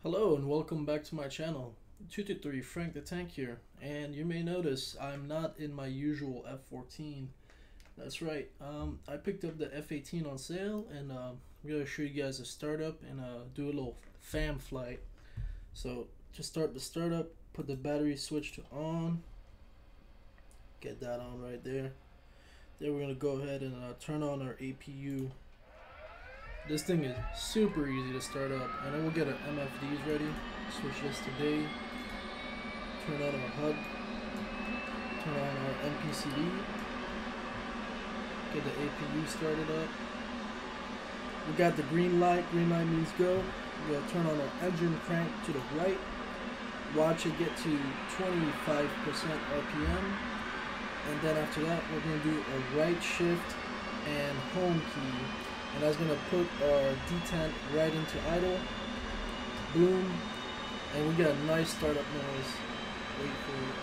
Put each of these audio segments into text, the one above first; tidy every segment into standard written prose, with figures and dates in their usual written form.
Hello and welcome back to my channel. 223 Frank the Tank here, and you may notice I'm not in my usual F-14. That's right, I picked up the F-18 on sale, and I'm going to show you guys a startup and do a little fam flight. So to start the startup, put the battery switch to on, get that on right there. Then we're going to go ahead and turn on our APU. This thing is super easy to start up, and then we'll get our MFDs ready. Switch this to day. Turn on our HUD. Turn on our MPCD. Get the APU started up. We got the green light. Green light means go. We're gonna turn on our engine crank to the right. Watch it get to 25% RPM, and then after that, we're gonna do a right shift and home key. And that's going to put our detent right into idle. Boom. And we got a nice startup noise. Wait for it.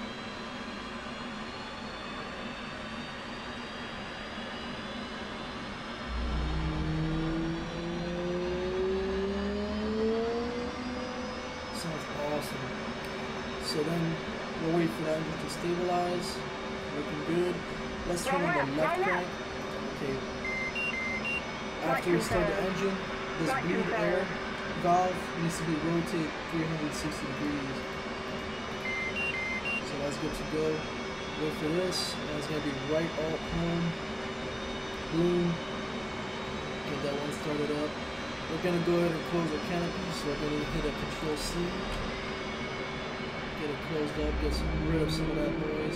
Sounds awesome. So then we'll wait for that engine to stabilize. Looking good. Let's turn on the left crank. Okay. After we start the engine, this bleed air valve needs to be rotated 360 degrees. So that's good to go. Wait for this, and it's going to be right all home. Boom. Get that one started up. We're going to go ahead and close our canopy, so we're going to hit a Control C. Get it closed up, get rid of some of that noise.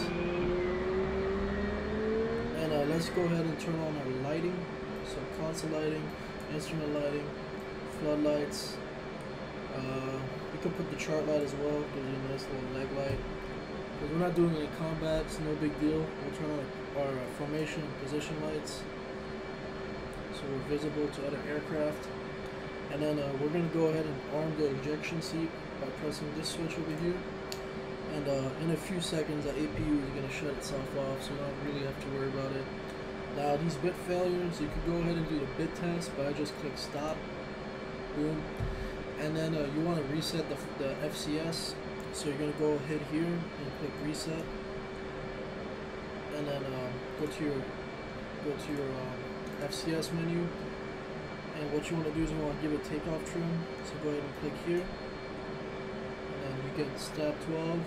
And let's go ahead and turn on our lighting. So console lighting, instrument lighting, floodlights. You can put the chart light as well, gives you a nice little leg light. Because we're not doing any combat, it's no big deal. We'll turn on our formation and position lights, so we're visible to other aircraft. And then we're going to go ahead and arm the ejection seat by pressing this switch over here. And in a few seconds, the APU is going to shut itself off, so you don't really have to worry about it. Now these bit failures, you could go ahead and do the bit test, but I just click stop, boom, and then you want to reset the FCS, so you're going to go ahead here and click reset, and then go to your FCS menu, and what you want to do is you want to give it takeoff trim, so go ahead and click here, and then you get stab 12,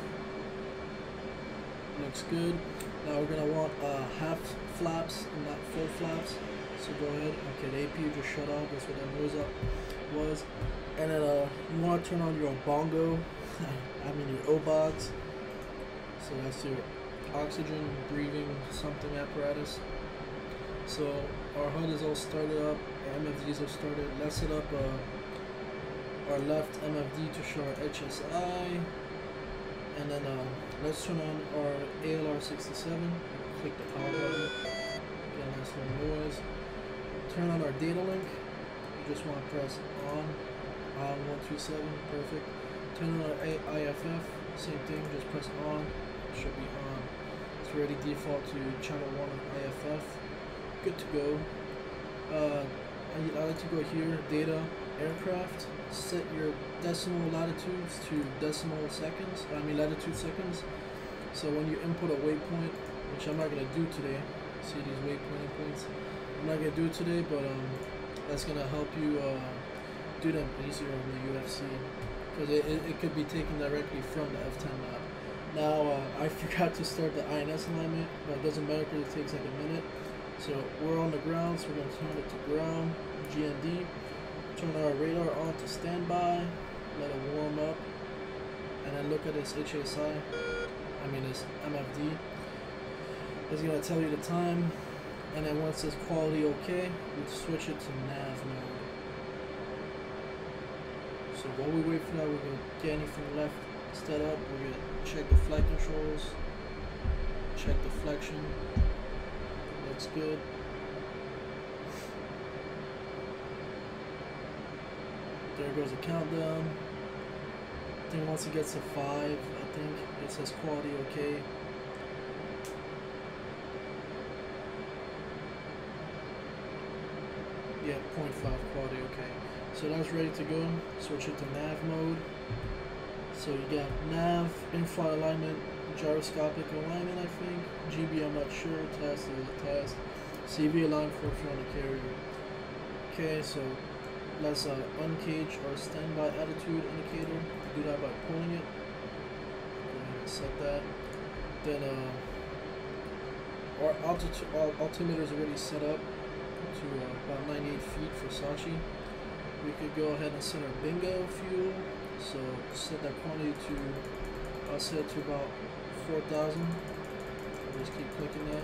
looks good. Now we're going to want half flaps and not full flaps, so go ahead. Okay, the APU just shut off, that's what that noise up was. And then you want to turn on your bongo, I mean your O-box, so that's your oxygen breathing something apparatus. So our HUD is all started up, our MFDs are started. Let's set up our left MFD to show our HSI, and then let's turn on our ALR67. Click the power button, get a nice little noise. Turn on our data link. You just want to press on 127, perfect. Turn on our IFF, same thing, just press on, it should be on. It's already default to channel 1 of IFF. Good to go. I like to go here, data, aircraft, set your decimal latitudes to decimal seconds, latitude seconds. So when you input a waypoint, which I'm not going to do today, see these waypoint points, I'm not going to do it today, but that's going to help you do them easier on the UFC, because it could be taken directly from the F10 map. Now, I forgot to start the INS alignment, but it doesn't matter because it takes like a minute. So we're on the ground, so we're going to turn it to ground, GND, turn our radar on to standby, let it warm up, and then look at this HSI, this MFD. It's going to tell you the time, and then once it's quality okay, we switch it to nav mode. So while we wait for that, we're going to get anything left set up. We're going to check the flight controls, check deflection. Looks good. There goes the countdown. I think once it gets to 5, I think it says quality okay. Yeah, 0.5 quality okay. So that's ready to go. Switch it to nav mode. So you got nav, in-flight alignment, gyroscopic alignment, I think. GB, I'm not sure. Test is a test. CV align for if you're on the carrier. Okay, so let's uncage our standby attitude indicator. Do that by pulling it. Go ahead and set that. Then our altimeter is already set up to about 98 feet for Sachi. We could go ahead and set our bingo fuel. So set that quantity to, I'll set it to about 4,000. I'll just keep clicking that.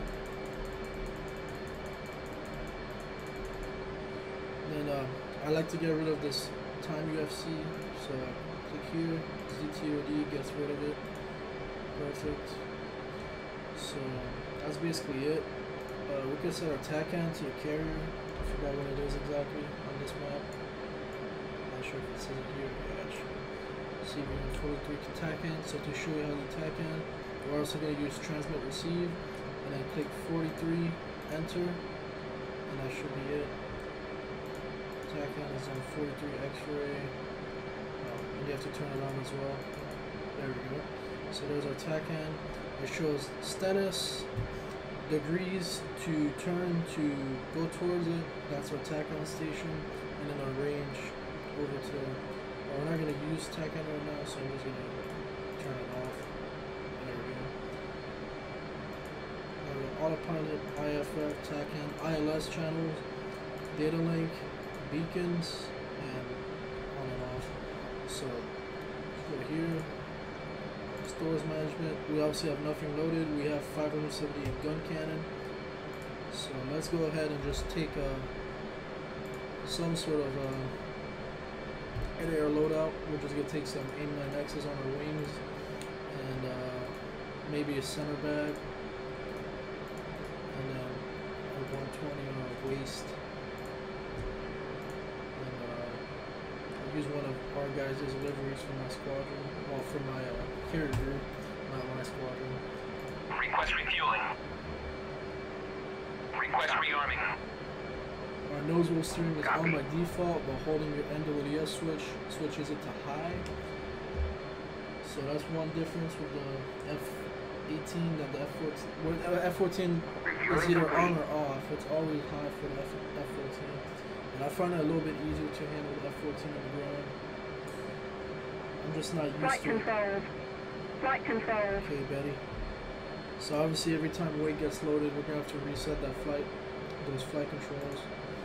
Then I like to get rid of this time UFC. So click here, ZTOD gets rid of it. Perfect. So that's basically it. We can set our TACAN to the carrier. I forgot what it is exactly on this map. Not sure if it says it here. Yeah, it should. CV43 to TACAN. So to show you how to TACAN, we're also going to use transmit receive, and then click 43, enter, and that should be it. TACAN is on 43 X-ray, and you have to turn it on as well. There we go. So there's our TACAN. It shows status, degrees to turn to go towards it. That's our TACAN station, and then our range over to. We're not going to use TACAN right now, so I'm just going to turn it off. There we go. Autopilot, IFF, TACAN, ILS channels, data link, beacons, and on and off. So let's go here. Stores management. We obviously have nothing loaded. We have 578 gun cannon. So let's go ahead and just take some sort of air loadout. We're just gonna take some AIM-9X's on our wings and maybe a center bag, and then a 120 on our waist. And I'll use one of our guys' deliveries for my squadron, well, for my carrier group, not my squadron. Request refueling. Request rearming. Our nose wheel steering is on by default, but holding your NWS switch switches it to high. So that's one difference with the F-18 than the F-14. F-14 is either on or off. It's always high for the F-14. And I find it a little bit easier to handle the F-14 on the ground. I'm just not used to it. Flight control. Okay, Betty. So obviously every time weight gets loaded, we're going to have to reset that those flight controls.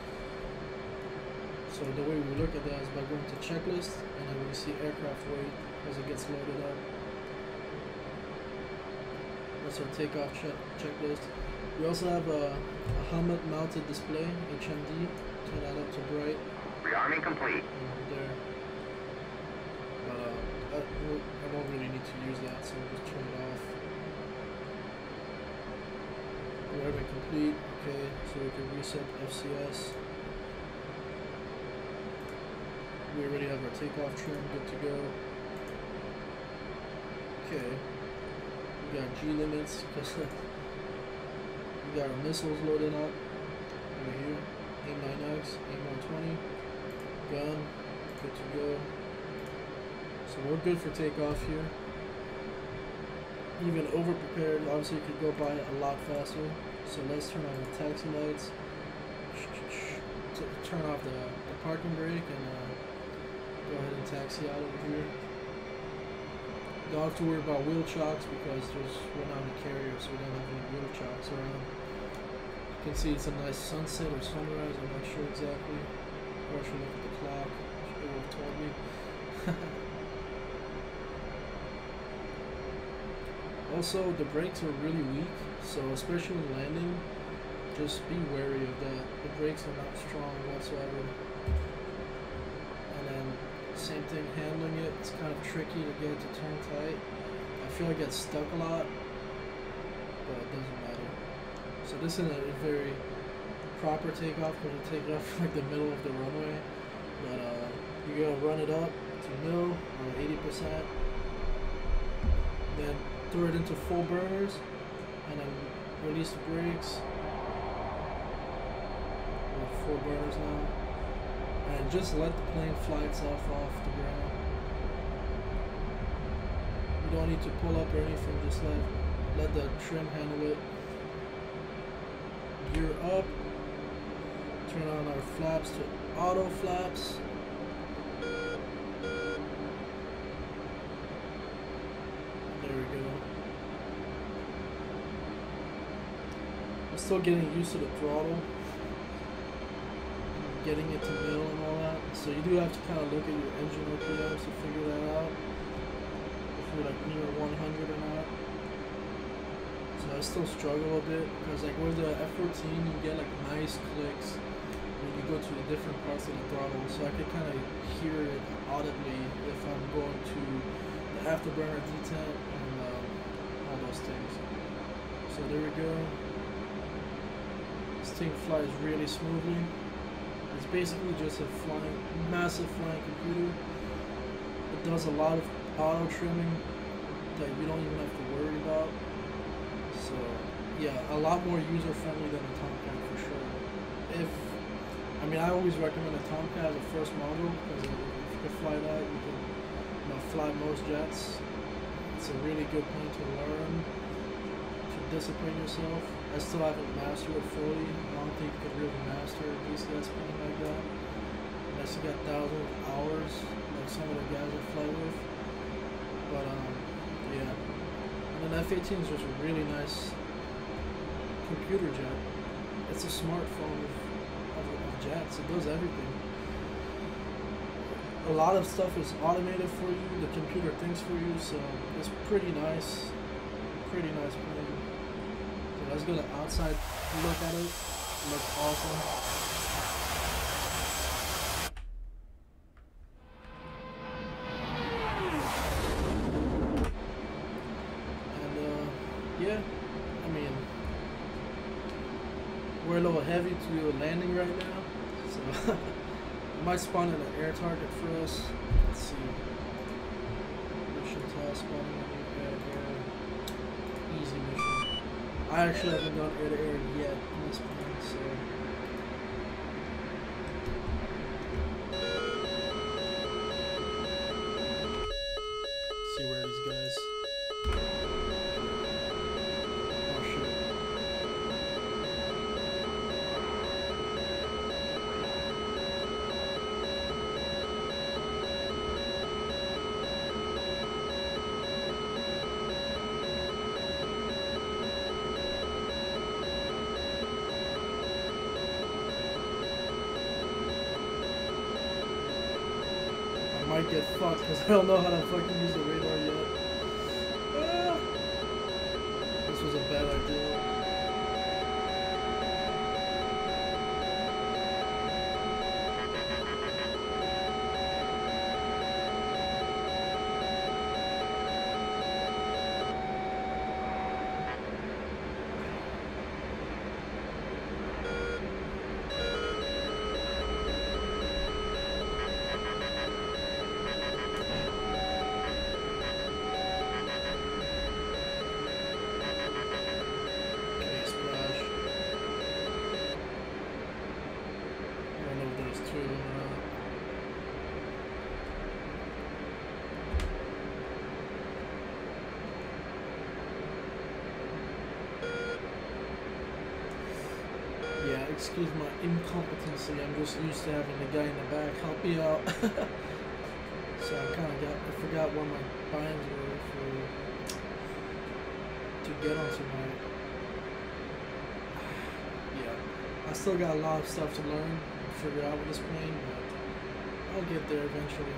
So the way we look at that is by going to checklist, and then we see aircraft weight as it gets loaded up. That's our takeoff checklist. We also have a helmet mounted display, HMD. Turn that up to bright. Rearming complete. There. But I won't really need to use that, so we'll just turn it off. Rearming complete. Okay, so we can reset FCS. We already have our takeoff trim good to go. Okay, we got G limits because we got our missiles loaded up over here. AIM-9X, AIM-120, gun, good to go. So we're good for takeoff here. Even over prepared, obviously you could go by it a lot faster. So let's turn on the taxi lights, turn off the parking brake, and go ahead and taxi out over here. Don't have to worry about wheel chocks because we're not in a carrier, so we don't have any wheel chocks around. You can see it's a nice sunset or sunrise, I'm not sure exactly. Or I should look at the clock, it would have told me. Also, the brakes are really weak, so especially when landing, just be wary of that. The brakes are not strong whatsoever. And then, same thing, handling it, it's kind of tricky to get it to turn tight. I feel like I get stuck a lot, but it doesn't matter. So this is a very proper takeoff because we take it off like the middle of the runway. But you're gonna run it up to nil or 80%. Then throw it into full burners and then release the brakes. We're full burners now. and just let the plane fly itself off the ground. You don't need to pull up or anything, just let the trim handle it. Gear up, turn on our flaps to auto flaps. There we go. I'm still getting used to the throttle, getting it to middle and all that. So you do have to kind of look at your engine RPMs to figure that out. If you're like near 100 or not. So I still struggle a bit because like with the F14 you get like nice clicks when you go to the different parts of the throttle. So I could kind of hear it audibly if I'm going to the afterburner detent and all those things. So there we go. This thing flies really smoothly. It's basically just a massive flying computer. It does a lot of auto trimming that you don't even have to worry about. So yeah, a lot more user friendly than a Tomcat for sure. I mean, I always recommend a Tomcat as a first model because if you can fly that, you can fly most jets. It's a really good plane to learn to discipline yourself. I still haven't mastered it fully. I don't think you could really master a DCS plane like that unless you got thousands of hours like some of the guys I fly with. But yeah. And then F-18 is just a really nice computer jet. It's a smartphone of jets. It does everything. A lot of stuff is automated for you. The computer thinks for you, so it's pretty nice. Pretty nice plane. So let's get an outside look at it. It looks awesome. Yeah, I mean, we're a little heavy to do a landing right now, so I might spawn in an air target for us. Let's see. Mission task spawning in air. Easy mission. I actually haven't done air to air yet in this plane, so. Let's see where these guys. I might get fucked because I don't know how to fucking use the radar yet. Ah. This was a bad idea. Yeah, excuse my incompetency. I'm just used to having the guy in the back help me out. So I forgot what my binds were to get onto my. Yeah, I still got a lot of stuff to learn and figure out with this plane, but I'll get there eventually.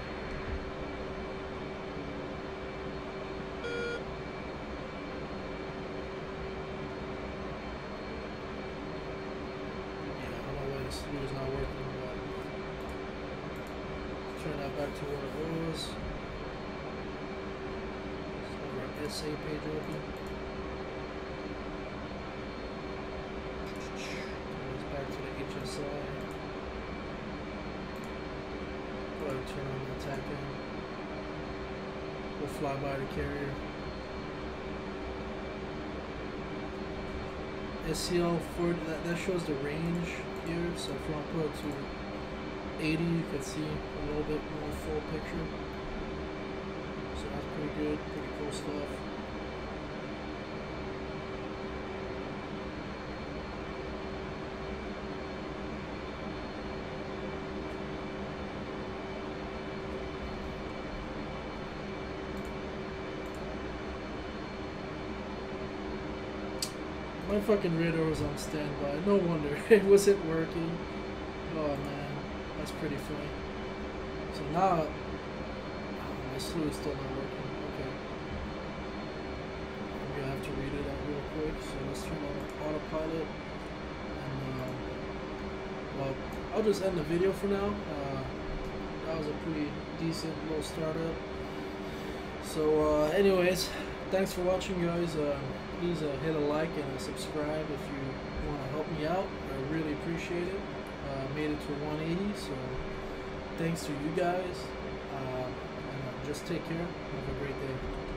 It's not working, but turn that back to where it was. So our SA page open. Goes back to the HSI. Go ahead and turn on the attack in. We'll fly by the carrier. SCL 40, that shows the range here, so if you want to put it to 80, you can see a little bit more full picture. So that's pretty good, pretty cool stuff. My fucking radar was on standby. No wonder it wasn't working. Oh man, that's pretty funny. So now, my slew is still not working. Okay. I'm gonna have to read it out real quick. So let's turn on autopilot. And, well, I'll just end the video for now. That was a pretty decent little startup. So, anyways, thanks for watching, guys. Please hit a like and a subscribe if you want to help me out. I really appreciate it. Made it to 180, so thanks to you guys. And just take care. Have a great day.